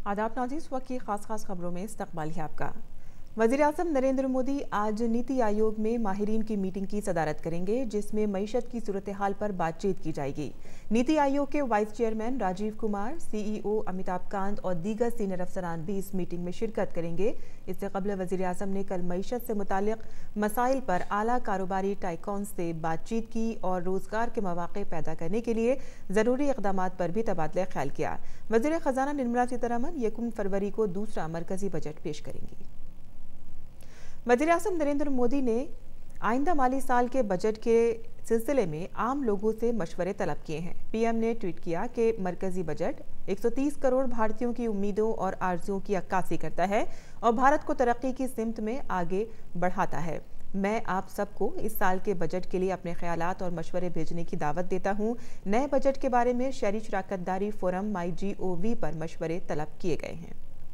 आदाब नाज़रीन, इस वक्त की खास खबरों में इस्तकबाल है आपका। वज़ीर-ए-आज़म नरेंद्र मोदी आज नीति आयोग में माहिरीन की मीटिंग की सदारत करेंगे, जिसमें मईशत की सूरत हाल पर बातचीत की जाएगी। नीति आयोग के vice chairman Rajiv Kumar, CEO Amitabh Kant और दीगर सीनियर अफसरान भी इस मीटिंग में शिरकत करेंगे। इससे कबल वज़ीर-ए-आज़म ने कल मईशत से मुताल्लिक मसाइल पर आला कारोबारी टाइकॉन से बातचीत की और रोजगार के मौके पैदा करने के लिए ज़रूरी इक़दामात पर भी तबादला ख्याल किया। वज़ीर ख़जाना निर्मला सीतारमण 1 फरवरी को दूसरा मरकजी बजट पेश करेंगी। वज़ीर-ए-आज़म नरेंद्र मोदी ने आइंदा माली साल के बजट के सिलसिले में आम लोगों से मशवरे तलब किए हैं। पीएम ने ट्वीट किया कि मरकजी बजट 130 करोड़ भारतीयों की उम्मीदों और आरजुओं की अक्कासी करता है और भारत को तरक्की की सिमत में आगे बढ़ाता है। मैं आप सबको इस साल के बजट के लिए अपने ख्यालात और मशवरे भेजने की दावत देता हूं। नए बजट के बारे में शहरी शराकतदारी फोरम MyGov पर मशवरे तलब किए गए हैं।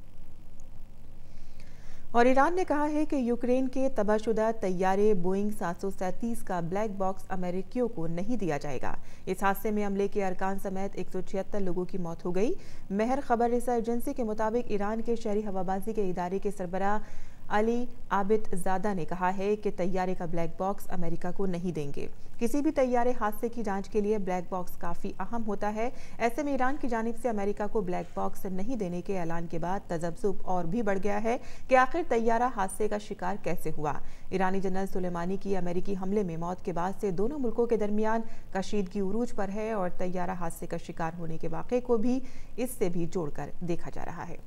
और ईरान ने कहा है कि यूक्रेन के तबाहशुदा तैयारे बोइंग 737 का ब्लैक बॉक्स अमेरिकियों को नहीं दिया जाएगा। इस हादसे में अमले के अरकान समेत 176 लोगों की मौत हो गई। महर खबर रिसा एजेंसी के मुताबिक ईरान के शहरी हवाबाजी के इदारे के सरबराह अली आबिद ज़ादा ने कहा है कि तैयारे का ब्लैक बॉक्स अमेरिका को नहीं देंगे। किसी भी तैयारे हादसे की जांच के लिए ब्लैक बॉक्स काफ़ी अहम होता है। ऐसे में ईरान की जानिब से अमेरिका को ब्लैक बॉक्स नहीं देने के ऐलान के बाद तजब्जुब और भी बढ़ गया है कि आखिर तैयारा हादसे का शिकार कैसे हुआ। ईरानी जनरल सुलेमानी की अमेरिकी हमले में मौत के बाद से दोनों मुल्कों के दरमियान कशीदगी उरूज पर है और तैयारा हादसे का शिकार होने के वाक़े को भी इससे भी जोड़कर देखा जा रहा है।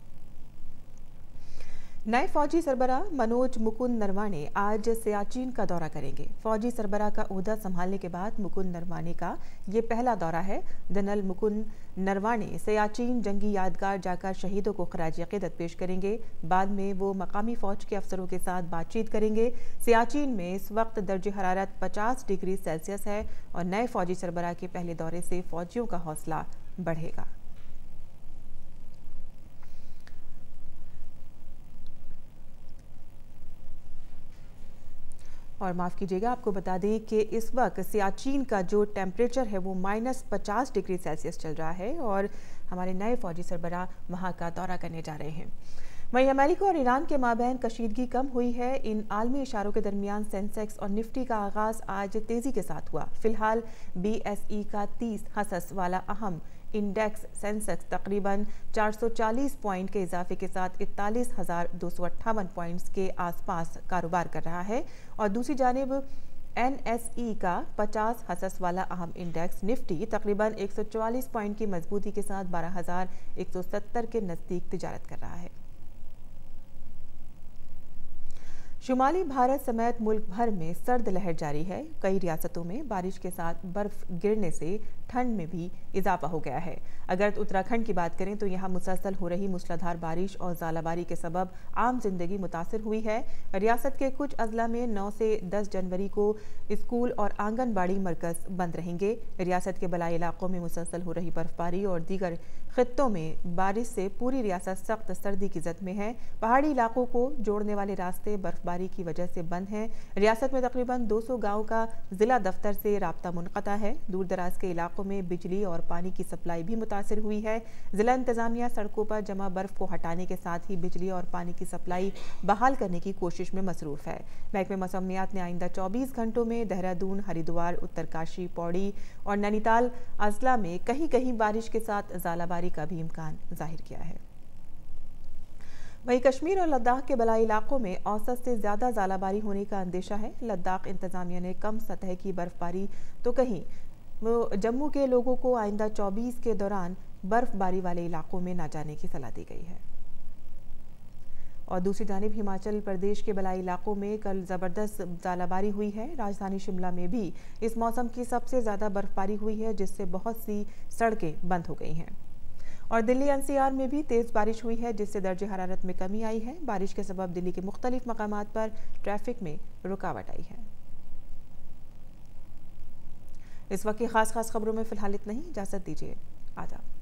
नए फौजी सरबराह मनोज मुकुंद नरवाणे आज सियाचिन का दौरा करेंगे। फौजी सरबराह का ओहदा संभालने के बाद मुकुंद नरवाणे का ये पहला दौरा है। जनरल मुकुंद नरवाणे सियाचिन जंगी यादगार जाकर शहीदों को खराज अकीदत पेश करेंगे। बाद में वो मकामी फौज के अफसरों के साथ बातचीत करेंगे। सियाचिन में इस वक्त दर्ज हरारत 50 डिग्री सेल्सियस है और नए फौजी सरबराह के पहले दौरे से फौजियों का हौसला बढ़ेगा। और माफ़ कीजिएगा, आपको बता दें कि इस वक्त सियाचिन का जो टेम्परेचर है वो -50 डिग्री सेल्सियस चल रहा है और हमारे नए फौजी सरबराह वहां का दौरा करने जा रहे हैं। वहीं अमेरिका और ईरान के माबैन कशीदगी कम हुई है। इन आलमी इशारों के दरमियान सेंसेक्स और निफ्टी का आगाज आज तेजी के साथ हुआ। फिलहाल BSE का 30 हसस वाला अहम इंडेक्स सेंसेक्स तकरीबन 440 पॉइंट के इजाफे के साथ 41,258 पॉइंट्स के आसपास कारोबार कर रहा है और दूसरी जानिब NSE का 50 हसस वाला अहम इंडेक्स निफ्टी तकरीबन 144 पॉइंट की मजबूती के साथ 12,170 के नजदीक तिजारत कर रहा है। शुमाली भारत समेत मुल्क भर में सर्द लहर जारी है। कई रियासतों में बारिश के साथ बर्फ गिरने से ठंड में भी इजाफा हो गया है। अगर उत्तराखंड की बात करें तो यहाँ मुसलसल हो रही मूसलाधार बारिश और ज़ालाबारी के सबब आम जिंदगी मुतासिर हुई है। रियासत के कुछ अजला में 9 से 10 जनवरी को स्कूल और आंगनबाड़ी मरकज बंद रहेंगे। रियासत के बलाई इलाकों में मुसलसल हो रही बर्फबारी और दीगर खित्तों में बारिश से पूरी रियासत सख्त सर्दी की जद में है। पहाड़ी इलाकों को जोड़ने वाले रास्ते बर्फबारी की वजह से बंद हैं। रियासत में तकरीबन 200 गाँव का जिला दफ्तर से राब्ता मुनक़ता है। दूर दराज के इलाकों में बिजली और पानी की सप्लाई भी मुतासिर हुई है। जिला इंतजामिया सड़कों पर जमा बर्फ को हटाने के साथ ही बिजली और पानी की सप्लाई बहाल करने की कोशिश में मसरूफ है। महकमे मौसमियात ने आइंदा 24 घंटों में देहरादून, हरिद्वार, उत्तरकाशी, पौड़ी और नैनीताल अजला में कहीं कहीं बारिश के साथ ज़ालाबारी का भी इम्कान जाहिर किया है। वहीं कश्मीर और लद्दाख के बलाई इलाकों में औसत से ज्यादा ज़ालाबारी होने का अंदेशा है। लद्दाख इंतजामिया ने कम सतह की बर्फबारी तो कहीं वो जम्मू के लोगों को आइंदा 24 के दौरान बर्फबारी वाले इलाकों में न जाने की सलाह दी गई है। और दूसरी जानिब हिमाचल प्रदेश के बलाई इलाकों में कल ज़बरदस्त ज़ालाबारी हुई है। राजधानी शिमला में भी इस मौसम की सबसे ज़्यादा बर्फबारी हुई है, जिससे बहुत सी सड़कें बंद हो गई हैं। और दिल्ली NCR में भी तेज़ बारिश हुई है, जिससे दर्जे हरारत में कमी आई है। बारिश के सबब दिल्ली के मुख्तलिफ मकामात पर ट्रैफिक में रुकावट आई है। इस वक्त की खास खबरों में फिलहाल इतना ही। इजाज़त दीजिए। आदाब।